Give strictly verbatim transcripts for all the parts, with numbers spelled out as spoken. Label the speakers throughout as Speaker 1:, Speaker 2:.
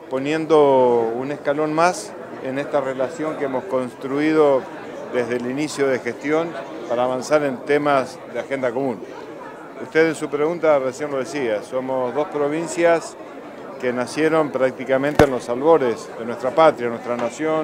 Speaker 1: poniendo un escalón más en esta relación que hemos construido desde el inicio de gestión para avanzar en temas de agenda común. Usted en su pregunta recién lo decía, somos dos provincias que nacieron prácticamente en los albores de nuestra patria, nuestra nación,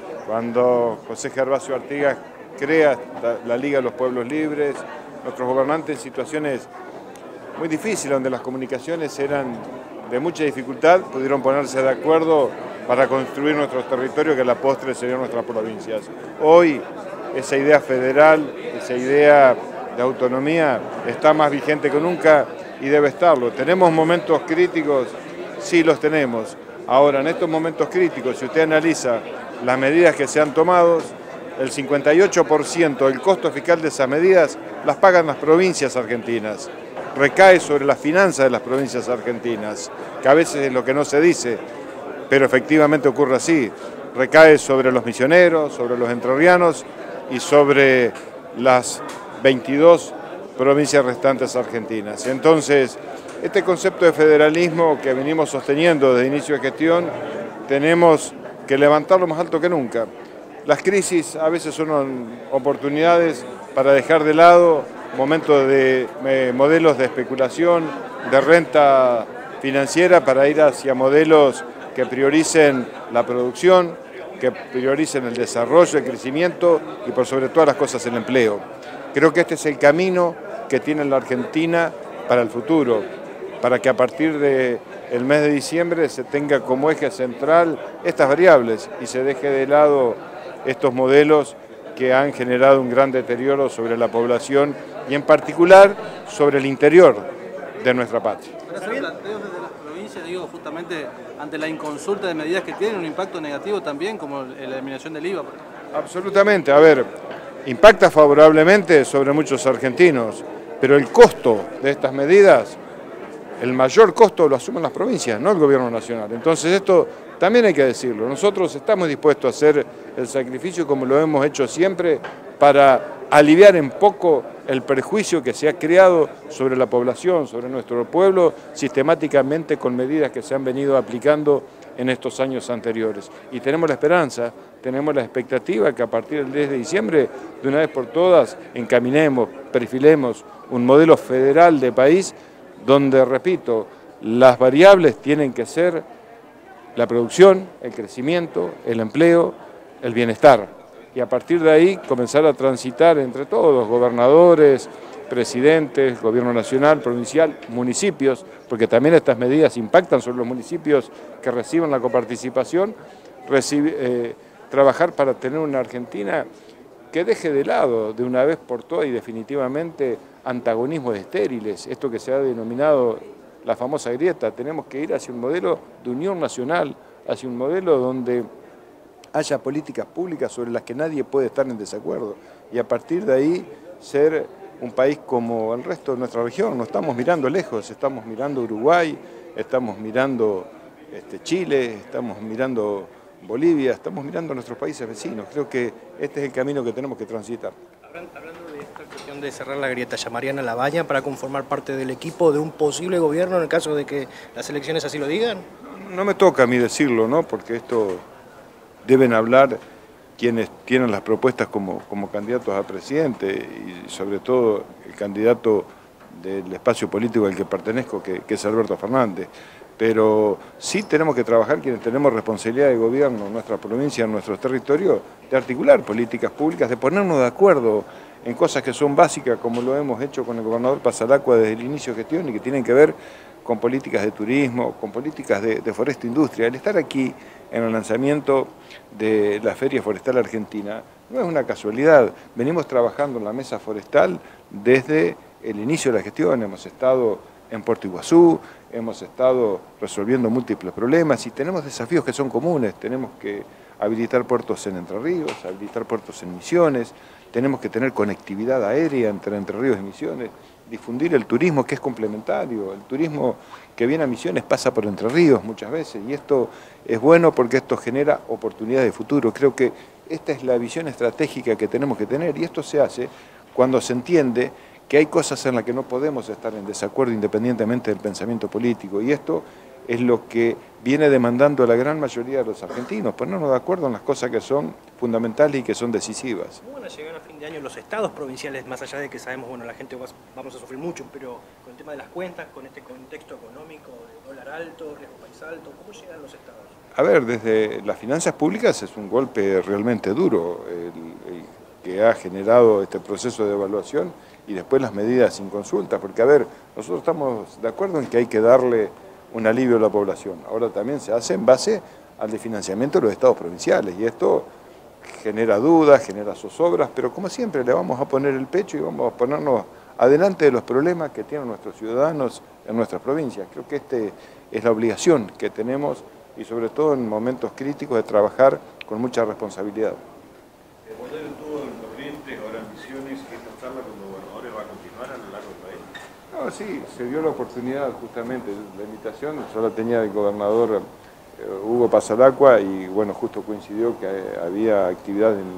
Speaker 1: cuando José Gervasio Artigas crea la Liga de los Pueblos Libres, nuestros gobernantes en situaciones muy difíciles, donde las comunicaciones eran de mucha dificultad, pudieron ponerse de acuerdo para construir nuestros territorios, que a la postre serían nuestras provincias. Hoy esa idea federal, esa idea de autonomía está más vigente que nunca y debe estarlo. ¿Tenemos momentos críticos? Sí, los tenemos. Ahora, en estos momentos críticos, si usted analiza las medidas que se han tomado, el cincuenta y ocho por ciento del costo fiscal de esas medidas las pagan las provincias argentinas. Recae sobre las finanzas de las provincias argentinas, que a veces es lo que no se dice, pero efectivamente ocurre así. Recae sobre los misioneros, sobre los entrerrianos y sobre las veintidós provincias restantes argentinas. Entonces, este concepto de federalismo que venimos sosteniendo desde inicio de gestión, tenemos que levantarlo más alto que nunca. Las crisis a veces son oportunidades para dejar de lado momentos de eh, modelos de especulación, de renta financiera, para ir hacia modelos que prioricen la producción, que prioricen el desarrollo, el crecimiento y por sobre todas las cosas el empleo. Creo que este es el camino que tiene la Argentina para el futuro, para que a partir del mes de diciembre se tenga como eje central estas variables y se deje de lado estos modelos que han generado un gran deterioro sobre la población y en particular sobre el interior de nuestra patria.
Speaker 2: Pero se planteos desde las provincias, digo, justamente ante la inconsulta de medidas que tienen un impacto negativo también, como la eliminación del I V A.
Speaker 1: Absolutamente, a ver, impacta favorablemente sobre muchos argentinos, pero el costo de estas medidas, el mayor costo lo asumen las provincias, no el gobierno nacional. Entonces esto también hay que decirlo. Nosotros estamos dispuestos a hacer el sacrificio, como lo hemos hecho siempre, para aliviar en poco el prejuicio que se ha creado sobre la población, sobre nuestro pueblo, sistemáticamente con medidas que se han venido aplicando en estos años anteriores. Y tenemos la esperanza, tenemos la expectativa que a partir del diez de diciembre, de una vez por todas, encaminemos, perfilemos un modelo federal de país donde, repito, las variables tienen que ser la producción, el crecimiento, el empleo, el bienestar. Y a partir de ahí comenzar a transitar entre todos, gobernadores, presidentes, gobierno nacional, provincial, municipios, porque también estas medidas impactan sobre los municipios que reciben la coparticipación, recibe, eh, trabajar para tener una Argentina que deje de lado de una vez por todas y definitivamente antagonismos estériles, esto que se ha denominado la famosa grieta. Tenemos que ir hacia un modelo de unión nacional, hacia un modelo donde haya políticas públicas sobre las que nadie puede estar en desacuerdo y a partir de ahí ser un país como el resto de nuestra región. No estamos mirando lejos, estamos mirando Uruguay, estamos mirando este, Chile, estamos mirando Bolivia, estamos mirando a nuestros países vecinos. Creo que este es el camino que tenemos que transitar.
Speaker 3: Hablando de esta cuestión de cerrar la grieta, ¿llamarían a Lavagna para conformar parte del equipo de un posible gobierno en el caso de que las elecciones así lo digan?
Speaker 1: No me toca a mí decirlo, ¿no? Porque esto deben hablar quienes tienen las propuestas como, como candidatos a presidente y sobre todo el candidato del espacio político al que pertenezco, que, que es Alberto Fernández. Pero sí tenemos que trabajar quienes tenemos responsabilidad de gobierno en nuestra provincia, en nuestros territorios, de articular políticas públicas, de ponernos de acuerdo en cosas que son básicas, como lo hemos hecho con el gobernador Pasalacqua desde el inicio de gestión y que tienen que ver con políticas de turismo, con políticas de, de forestal industria. El estar aquí en el lanzamiento de la Feria Forestal Argentina no es una casualidad. Venimos trabajando en la mesa forestal desde el inicio de la gestión. Hemos estado en Puerto Iguazú, hemos estado resolviendo múltiples problemas y tenemos desafíos que son comunes. Tenemos que habilitar puertos en Entre Ríos, habilitar puertos en Misiones, tenemos que tener conectividad aérea entre Entre Ríos y Misiones, difundir el turismo que es complementario. El turismo que viene a Misiones pasa por Entre Ríos muchas veces y esto es bueno porque esto genera oportunidades de futuro. Creo que esta es la visión estratégica que tenemos que tener y esto se hace cuando se entiende que hay cosas en las que no podemos estar en desacuerdo independientemente del pensamiento político y esto es lo que viene demandando la gran mayoría de los argentinos, ponernos de acuerdo en las cosas que son fundamentales y que son decisivas.
Speaker 3: ¿Cómo van a llegar a fin de año los estados provinciales, más allá de que sabemos, bueno, la gente va, vamos a sufrir mucho, pero con el tema de las cuentas, con este contexto económico, de dólar alto, riesgo país alto, ¿cómo llegan los estados?
Speaker 1: A ver, desde las finanzas públicas es un golpe realmente duro el, el que ha generado este proceso de evaluación y después las medidas sin consulta, porque a ver, nosotros estamos de acuerdo en que hay que darle un alivio a la población. Ahora también se hace en base al de financiamiento de los estados provinciales y esto genera dudas, genera zozobras, pero como siempre le vamos a poner el pecho y vamos a ponernos adelante de los problemas que tienen nuestros ciudadanos en nuestras provincias. Creo que esta es la obligación que tenemos y sobre todo en momentos críticos de trabajar con mucha responsabilidad.
Speaker 4: Cuando estuvo en Corrientes, ahora en Misiones, esta charla con los gobernadores va a continuar a lo largo del país.
Speaker 1: No, sí, se dio la oportunidad justamente, la invitación yo la tenía del gobernador eh, Hugo Pasalacqua y bueno, justo coincidió que eh, había actividad en,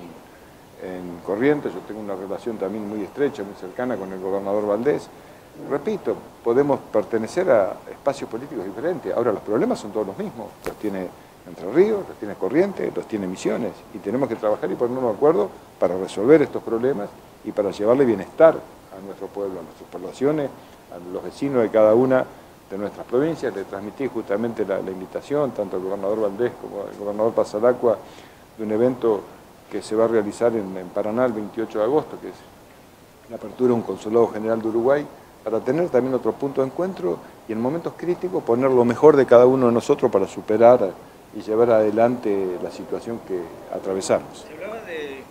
Speaker 1: en, en Corrientes, yo tengo una relación también muy estrecha, muy cercana con el gobernador Valdés. Repito, podemos pertenecer a espacios políticos diferentes, ahora los problemas son todos los mismos, los tiene Entre Ríos, los tiene Corrientes, los tiene Misiones y tenemos que trabajar y ponernos de acuerdo para resolver estos problemas y para llevarle bienestar a nuestro pueblo, a nuestras poblaciones, a los vecinos de cada una de nuestras provincias. Le transmití justamente la, la invitación, tanto al gobernador Valdés como al gobernador Pasalacqua, de un evento que se va a realizar en, en Paraná el veintiocho de agosto, que es la apertura de un consulado general de Uruguay, para tener también otro punto de encuentro y en momentos críticos poner lo mejor de cada uno de nosotros para superar y llevar adelante la situación que atravesamos.
Speaker 3: Se hablaba de,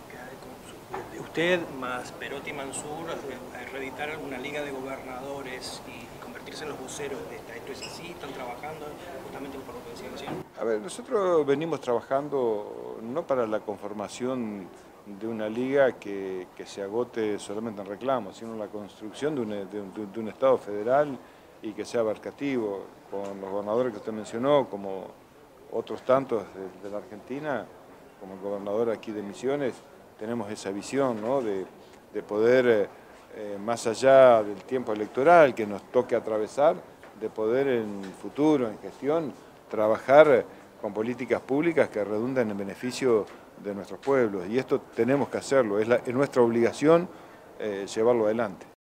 Speaker 3: de usted más Perotti y Mansur, de reeditar una liga de gobernadores y convertirse en los voceros de esta. ¿Esto es así? ¿Están trabajando justamente por lo que decía recién?
Speaker 1: A ver, nosotros venimos trabajando no para la conformación de una liga que, que se agote solamente en reclamos, sino la construcción de un, de, un, de un Estado federal y que sea abarcativo, con los gobernadores que usted mencionó, como otros tantos de, de la Argentina, como el gobernador aquí de Misiones, tenemos esa visión, ¿no? de, de poder, eh, más allá del tiempo electoral que nos toque atravesar, de poder en futuro, en gestión, trabajar con políticas públicas que redunden en beneficio de nuestros pueblos. Y esto tenemos que hacerlo, es, la, es nuestra obligación eh, llevarlo adelante.